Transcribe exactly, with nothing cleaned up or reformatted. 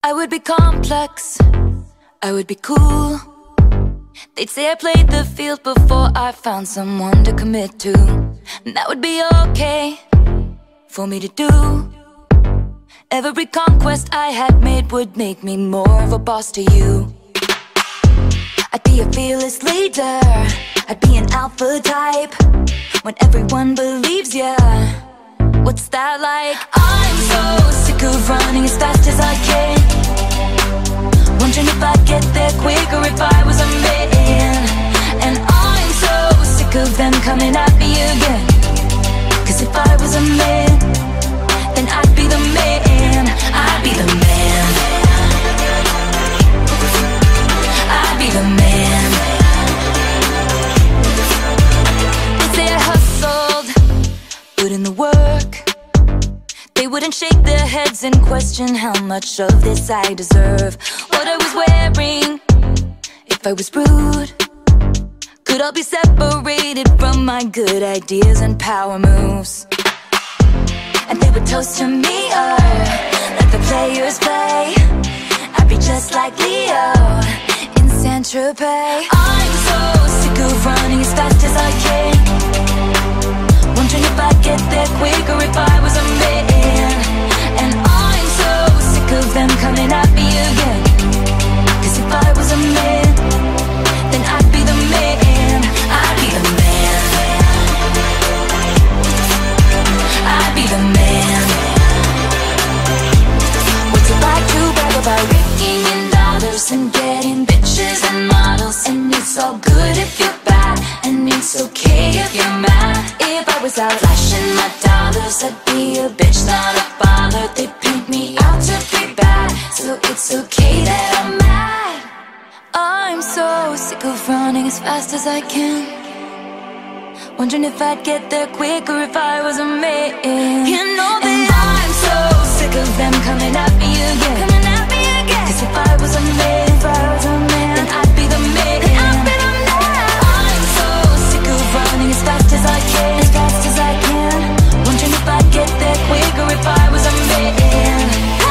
I would be complex, I would be cool. They'd say I played the field before I found someone to commit to. And that would be okay for me to do. Every conquest I had made would make me more of a boss to you. I'd be a fearless leader, I'd be an alpha type. When everyone believes ya, what's that like? I'm so sick of running as fast as I can, wondering if I'd get there quicker if I was a man. And I'm so sick of them coming at me again, cause if I was a man, then I'd be the man. I'd be the man. I'd be the man. They say I hustled, put in the work. They wouldn't shake their heads and question how much of this I deserve. What I was wearing, if I was rude, could all be separated from my good ideas and power moves. And they would toast to me, oh, let the players play. I'd be just like Leo in Saint Tropez. I'm so sick of running as fast as I can, wondering if I'd get there quicker if I was a man. And I'm so sick of them coming at me again, cause if I was a man, then I'd be the man. I'd be the man. I'd be the man. What's it like to brag about raking in dollars and getting bitches and models? And it's all good if you're bad, and it's okay if you're mad. If I was out flashing my dollars, I'd be a bitch, not a bother. They paint me out to be bad, so it's okay that I'm mad. I'm so sick of running as fast as I can, wondering if I'd get there quicker if I was a man. You know that and I'm so sick of them coming at me again, coming at me again. Cause if I was a man, if I was a man, then I'd be the man. Then I'd be the man. I'm so sick of running as fast as I can, as fast as I can, wondering if I'd get there quicker if I was a man.